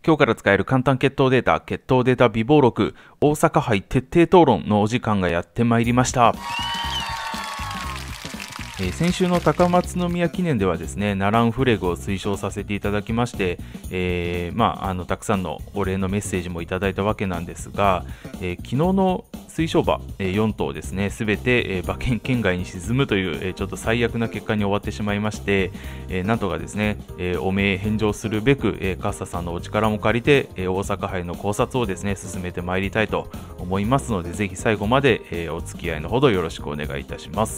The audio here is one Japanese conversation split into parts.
今日から使える簡単血糖データ、血糖データ備忘録、大阪杯徹底討論のお時間がやってまいりました。先週の高松宮記念ではですね、ナランフレグを推奨させていただきまして、たくさんのお礼のメッセージもいただいたわけなんですが、昨日の推奨馬、4頭ですね、すべて、馬券圏外に沈むという、ちょっと最悪な結果に終わってしまいまして、なんとかですね、汚名返上するべく、カッサさんのお力も借りて、大阪杯の考察をですね、進めてまいりたいと思いますので、ぜひ最後まで、お付き合いのほどよろしくお願いいたします。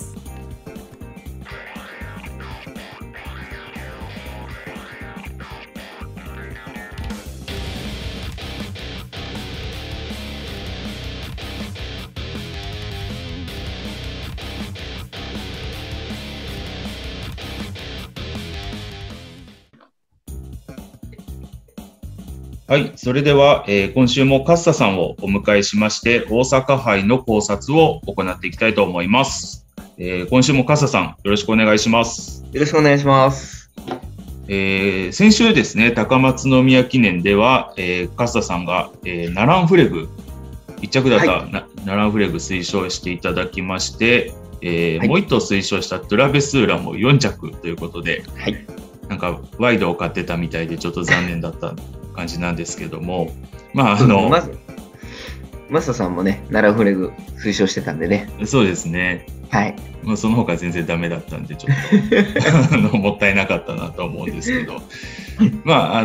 はい、それでは、今週もカッサさんをお迎えしまして、大阪杯の考察を行っていきたいと思います。今週もカッサさん、よろしくお願いします。 よろしくお願いします。 先週ですね、高松宮記念では、カッサさんが、ナランフレグ、1着だった、はい、ナランフレグ推奨していただきまして、はい、もう1頭推奨したトゥラベスーラも4着ということで、はい、なんかワイドを買ってたみたいでちょっと残念だった感じなんですけども、マサさんもね、ナランフレグ推奨してたんでね。 そうですね。はい。その他全然ダメだったんで、ちょっともったいなかったなと思うんですけど、ナ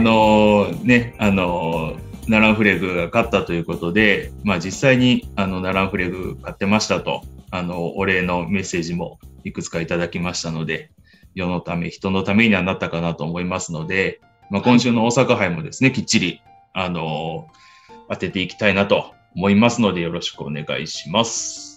ランフレグが勝ったということで、実際にナランフレグ買ってましたと、お礼のメッセージもいくつかいただきましたので、世のため、人のためにはなったかなと思いますので、今週の大阪杯もですね、きっちり、当てていきたいなと思いますので、よろしくお願いします。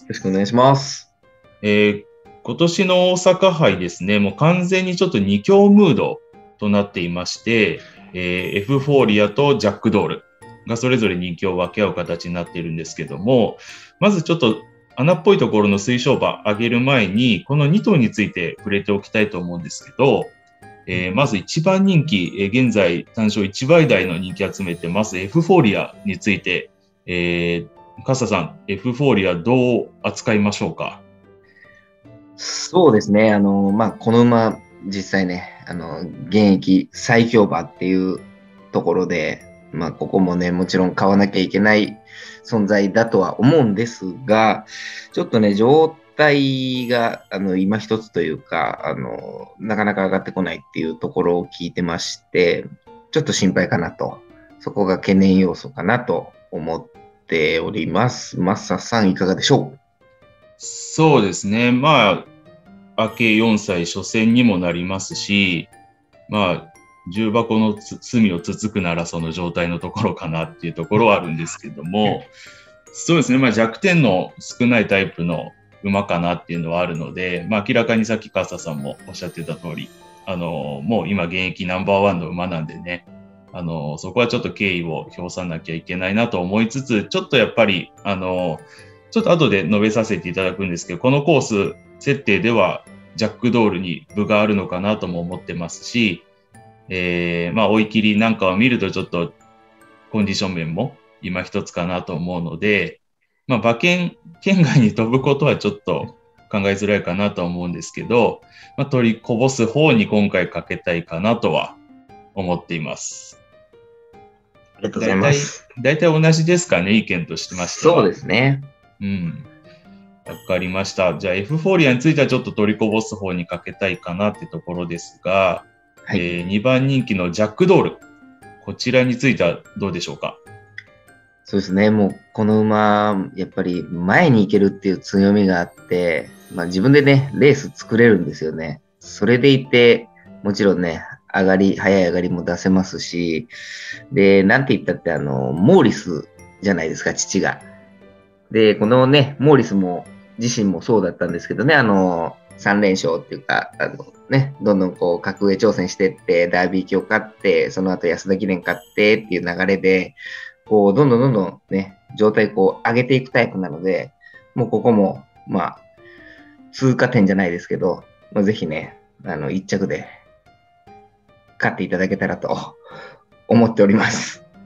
よろしくお願いします。 今年の大阪杯ですね、もう完全にちょっと2強ムードとなっていまして、エフフォーリアとジャックドールがそれぞれ2強を分け合う形になっているんですけども、まずちょっと穴っぽいところの推奨馬上げる前に、この2頭について触れておきたいと思うんですけど、まず1番人気、現在単勝1倍台の人気集めてます、エフフォーリアについて、カッサさん、エフフォーリアどう扱いましょうか？ そうですね。この馬、実際ね、現役最強馬っていうところで、ここもね、もちろん買わなきゃいけない存在だとは思うんですが、ちょっとね、状態が、今一つというか、なかなか上がってこないっていうところを聞いてまして、ちょっと心配かなと。そこが懸念要素かなと思っております。マッサさん、いかがでしょう？ そうですね。明け4歳初戦にもなりますし、重箱の隅をつつくならその状態のところかなっていうところはあるんですけども、そうですね。弱点の少ないタイプの馬かなっていうのはあるので、明らかにさっきカッサさんもおっしゃってた通り、もう今現役ナンバーワンの馬なんでね、そこはちょっと敬意を表さなきゃいけないなと思いつつ、ちょっとやっぱり、ちょっと後で述べさせていただくんですけど、このコース設定ではジャックドールに分があるのかなとも思ってますし、追い切りなんかを見るとちょっとコンディション面も今一つかなと思うので、馬券圏外に飛ぶことはちょっと考えづらいかなと思うんですけど、取りこぼす方に今回かけたいかなとは思っています。 ありがとうございます。 だいたい同じですかね、意見としてましては。 そうですね。 わかりました。じゃあ、エフフォーリアについてはちょっと取りこぼす方にかけたいかなってところですが、はい、2番人気のジャックドール。こちらについてはどうでしょうか？ そうですね。もう、この馬、やっぱり前に行けるっていう強みがあって、自分でね、レース作れるんですよね。それでいて、もちろんね、早い上がりも出せますし、で、なんて言ったって、モーリスじゃないですか、父が。で、このね、モーリスも、自身もそうだったんですけどね、3連勝っていうか、どんどん格上挑戦してって、ダービー級を勝って、その後安田記念勝ってっていう流れで、どんどんね、状態上げていくタイプなので、もうここも、通過点じゃないですけど、ぜひね、1着で勝っていただけたらと思っております。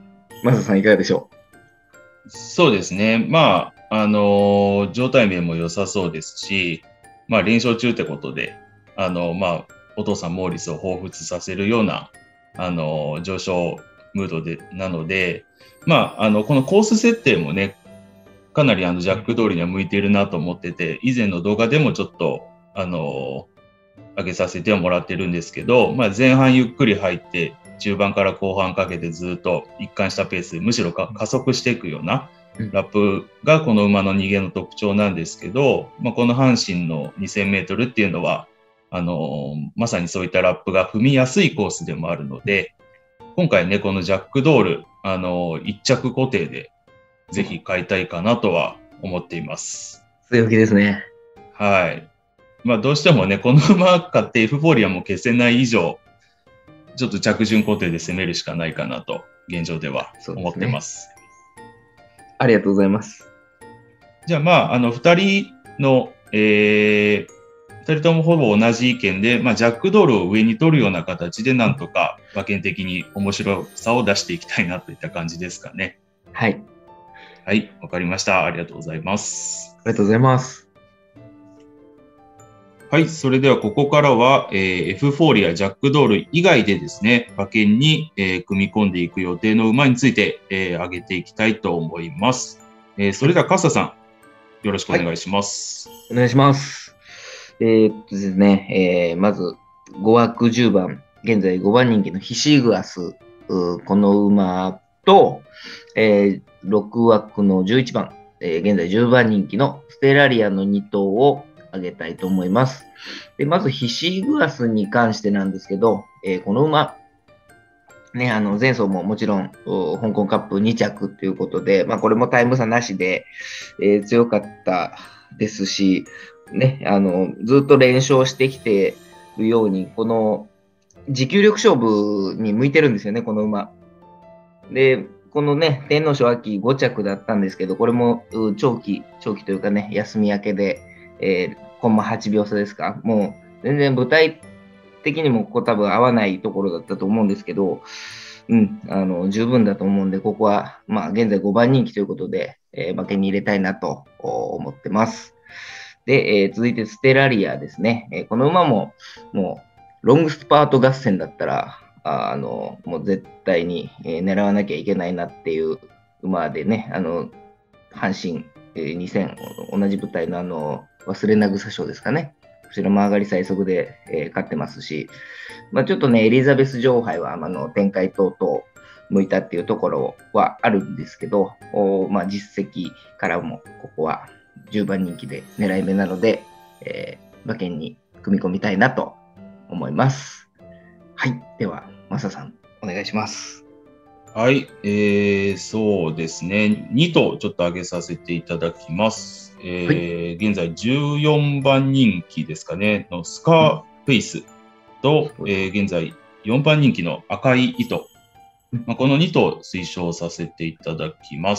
マサさんいかがでしょそうですね。まあ、状態面も良さそうですし、まあ、連勝中ってことで、まあ、お父さんモーリスを彷彿させるような、上昇ムードで、なので、まあ、このコース設定もね、かなりジャック通りには向いているなと思ってて、以前の動画でもちょっと、上げさせてはもらってるんですけど、まあ、前半ゆっくり入って、中盤から後半かけてずっと一貫したペース、むしろ加速していくようなラップがこの馬の逃げの特徴なんですけど、まあ、この阪神の2000メートルっていうのは、まさにそういったラップが踏みやすいコースでもあるので、今回ね、このジャックドール、一着固定でぜひ買いたいかなとは思っています。 強気ですね。 はい。まあどうしてもね、この馬買ってエフフォーリアも消せない以上、ちょっと着順固定で攻めるしかないかなと、現状では思ってます。 ありがとうございます。 じゃあまあ、二人の、二人ともほぼ同じ意見で、まあ、ジャックドールを上に取るような形でなんとか馬券的に面白さを出していきたいなといった感じですかね。 はい。 はい、わかりました。ありがとうございます。 ありがとうございます。 はい、それではここからは、エフフォーリア、ジャックドール以外でですね、馬券に、組み込んでいく予定の馬について、挙げていきたいと思います。それではカッサさん、よろしくお願いします。 はい、お願いします。ですね、まず5枠10番、現在5番人気のヒシグアス、この馬と、6枠の11番、現在10番人気のステラリアの2頭を挙げたいと思います。でまず、ヒシグアスに関してなんですけど、この馬、ね、前走ももちろん、香港カップ2着ということで、まあ、これもタイム差なしで、強かったですし、ね、ずっと連勝してきているように、この持久力勝負に向いてるんですよね、この馬。で、このね、天皇賞秋5着だったんですけど、これも長期というかね、休み明けで、コンマ8秒差ですか。もう全然舞台的にもここ多分合わないところだったと思うんですけど、十分だと思うんで、ここは、まあ、現在5番人気ということで、馬券に入れたいなと思ってます。で、続いてステラリアですね。この馬も、もう、ロングスパート合戦だったら、もう絶対に、狙わなきゃいけないなっていう馬でね、阪神、2000、同じ舞台の忘れなぐさ賞ですかね。こちらも上がり最速で、勝ってますし、まあ、ちょっとね、エリザベス女王杯は展開等々向いたっていうところはあるんですけど、まあ、実績からもここは10番人気で狙い目なので、馬券に組み込みたいなと思います。はい。では、マサさん、お願いします。 はい。そうですね。2頭ちょっと上げさせていただきます。はい、現在14番人気ですかね、のスカーフェイスと、現在4番人気の赤い糸。まあ、この2頭推奨させていただきます。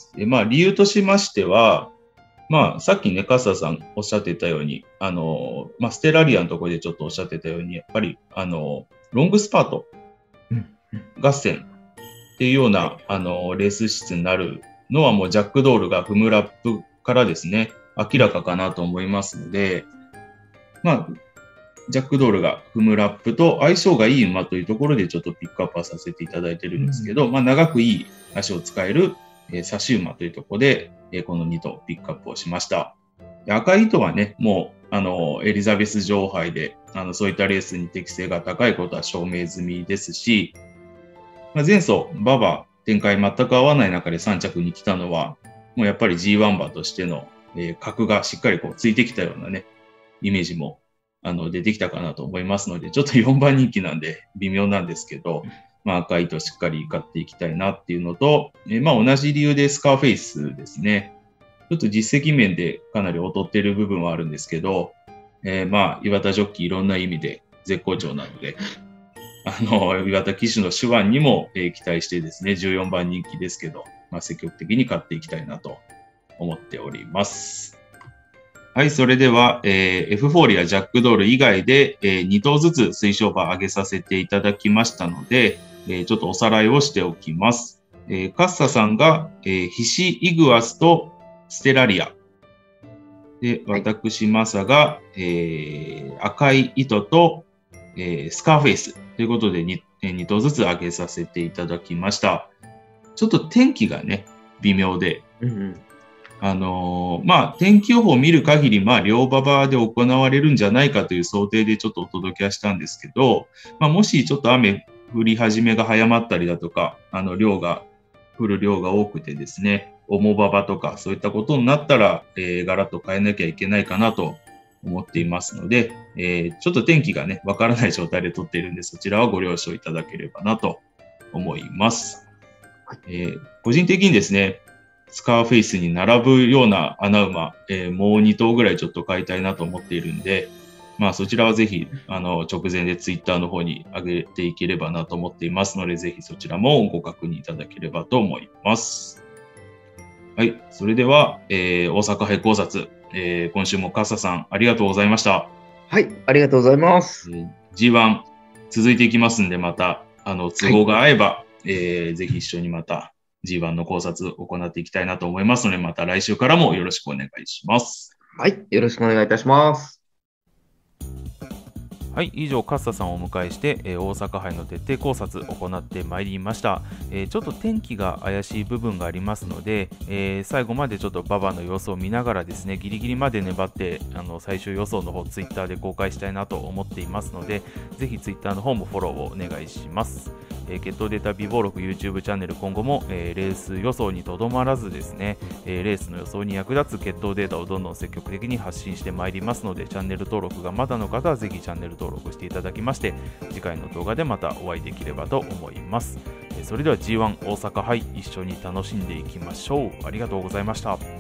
まあ、理由としましては、まあ、さっきね、カッサさんおっしゃってたように、まあ、ステラリアのところでちょっとおっしゃってたように、やっぱり、ロングスパート合戦っていうような、レース質になるのはもうジャックドールが踏むラップからですね、明らかかなと思いますので、まあ、ジャックドールが踏むラップと相性がいい馬というところでちょっとピックアップはさせていただいてるんですけど、まあ、長くいい足を使える差し馬というところで、この2頭ピックアップをしました。赤い糸はね、もう、エリザベス女王杯で、そういったレースに適性が高いことは証明済みですし、まあ、前走、馬場展開全く合わない中で3着に来たのは、もうやっぱり G1 馬としての、格がしっかりこうついてきたようなね、イメージも出てきたかなと思いますので、ちょっと4番人気なんで微妙なんですけど、まあ、赤い糸しっかり買っていきたいなっていうのと、まあ、同じ理由でスカーフェイスですね。ちょっと実績面でかなり劣っている部分はあるんですけど、まあ、岩田ジョッキーいろんな意味で絶好調なので、岩田騎手の手腕にも、期待してですね、14番人気ですけど、まあ、積極的に買っていきたいなと思っております。はい、それでは、エフフォーリア、ジャックドール以外で、2頭ずつ推奨馬上げさせていただきましたので、ちょっとおさらいをしておきます。 カッサさんが、ヒシイグアスとステラリア。で、私、マサが、赤い糸と、スカーフェイスということで 2頭ずつ上げさせていただきました。ちょっと天気がね、微妙で。天気予報を見る限り、両馬場で行われるんじゃないかという想定でちょっとお届けはしたんですけど、もしちょっと雨降り始めが早まったりだとか、降る量が多くてですね、重馬場とかそういったことになったら、ガラッと変えなきゃいけないかなと思っていますので、ちょっと天気がね、わからない状態で撮っているんで、そちらはご了承いただければなと思います。個人的にですね、スカーフェイスに並ぶような穴馬、もう2頭ぐらいちょっと買いたいなと思っているんで、そちらはぜひ、直前でツイッターの方に上げていければなと思っていますので、ぜひそちらもご確認いただければと思います。はい。それでは、大阪杯考察、今週もカッサさん、ありがとうございました。 はい、ありがとうございます。 G1 続いていきますんで、また、都合が合えば、ぜひ一緒にまた G1 の考察を行っていきたいなと思いますので、また来週からもよろしくお願いします。 はい、よろしくお願いいたします。 はい、以上カッサさんをお迎えして、大阪杯の徹底考察を行ってまいりました。ちょっと天気が怪しい部分がありますので、最後までちょっと馬場の様子を見ながらですね、ギリギリまで粘って最終予想の方ツイッターで公開したいなと思っていますので、ぜひツイッターの方もフォローをお願いします。決闘データ備忘録 YouTube チャンネル、今後も、レース予想にとどまらずですね、レースの予想に役立つ決闘データをどんどん積極的に発信してまいりますので、チャンネル登録がまだの方はぜひチャンネル登録していただきまして、次回の動画でまたお会いできればと思います。それでは G1 大阪杯一緒に楽しんでいきましょう。ありがとうございました。